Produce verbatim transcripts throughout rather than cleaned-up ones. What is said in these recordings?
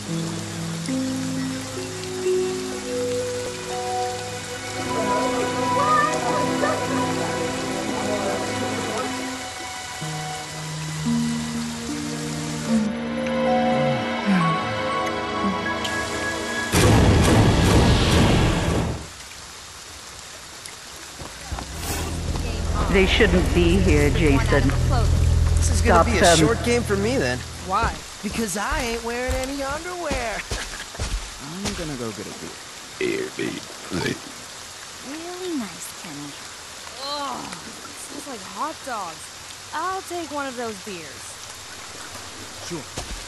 They shouldn't be here, Jason. This is gonna Stop be a them. short game for me then. Why? Because I ain't wearing any underwear. I'm gonna go get a beer. Here, babe, please. Really nice, Kenny. Ugh, smells like hot dogs. I'll take one of those beers. Sure.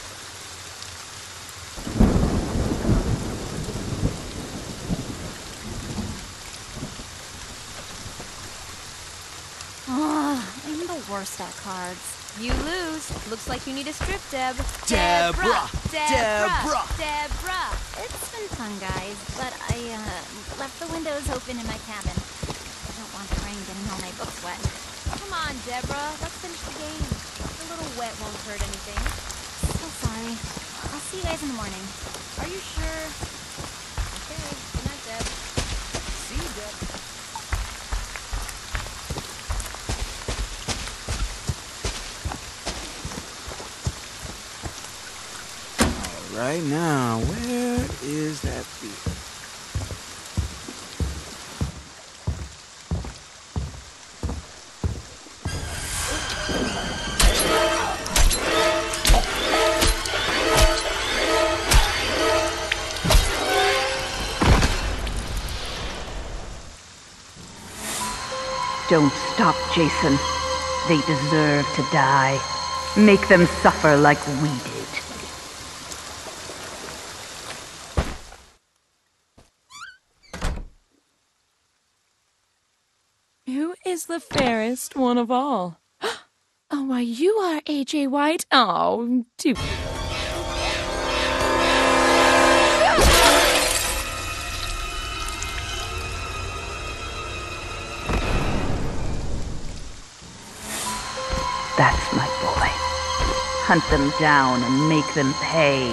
Oh, I'm the worst at cards. You lose. Looks like you need a strip, Deb. Deborah! Deborah! Deborah! Deborah! It's been fun, guys, but I uh, left the windows open in my cabin. I don't want the rain getting all my books wet. Come on, Deborah. Let's finish the game. A little wet won't hurt anything. So sorry. I'll see you guys in the morning. Are you sure? Okay. Good night, Deb. See you, Deb. Right now, where is that beer? Don't stop, Jason. They deserve to die. Make them suffer like we did. Who is the fairest one of all? Oh, why, you are A J White. Oh, do. That's my boy. Hunt them down and make them pay.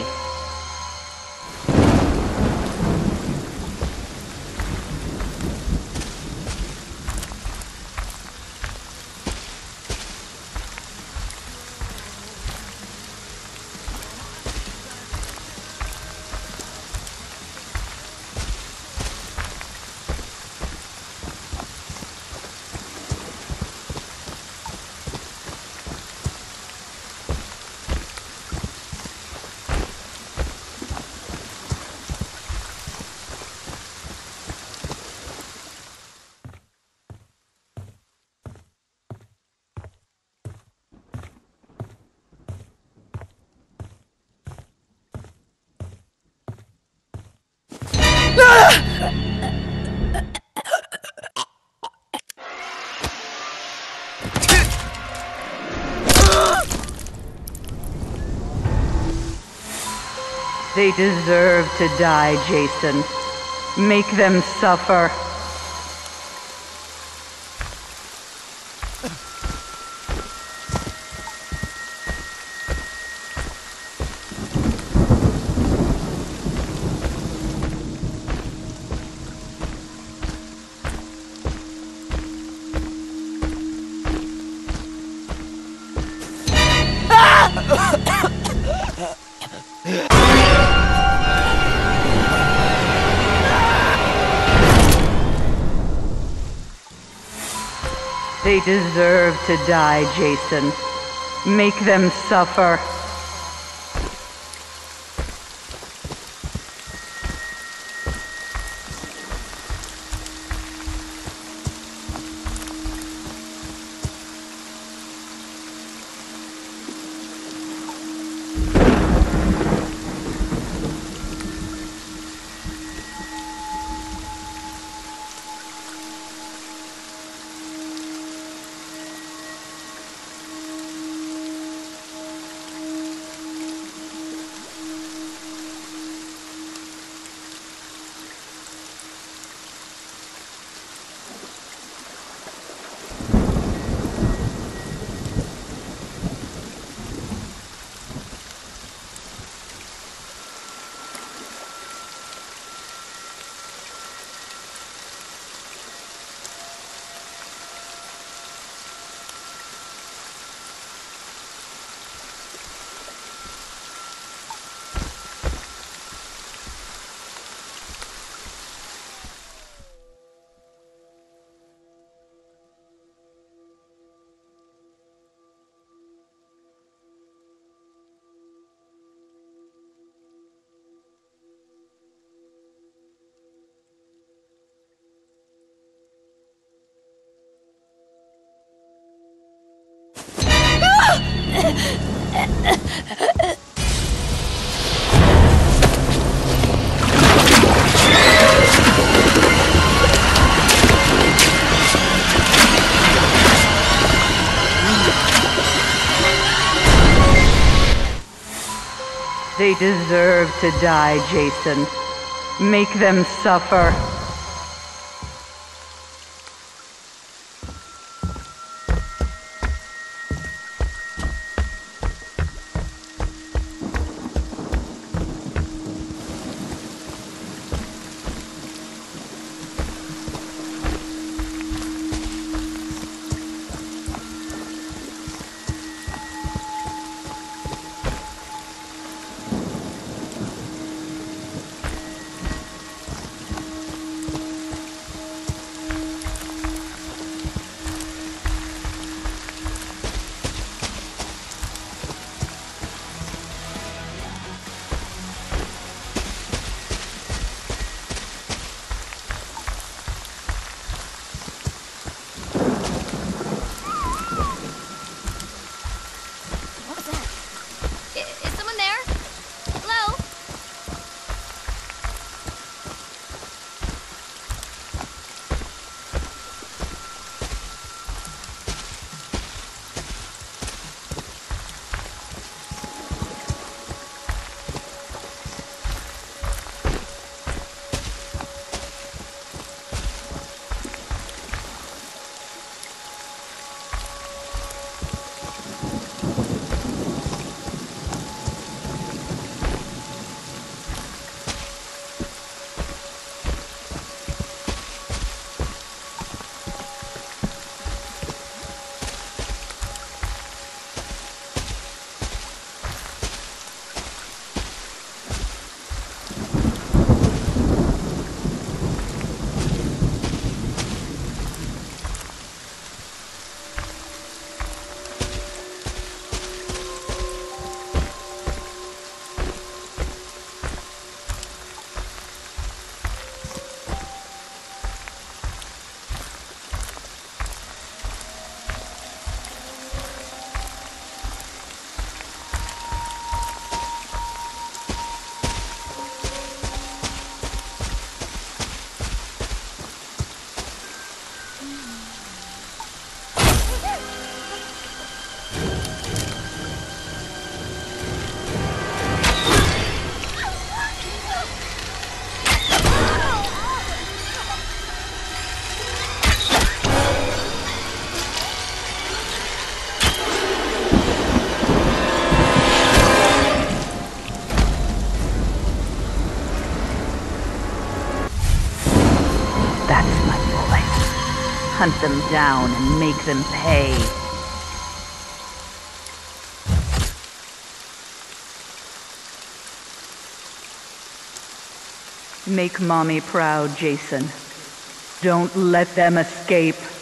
They deserve to die, Jason. Make them suffer. They deserve to die, Jason. Make them suffer. They deserve to die, Jason. Make them suffer. What was that? I- is someone there? Hello? That's my boy. Hunt them down and make them pay. Make Mommy proud, Jason. Don't let them escape.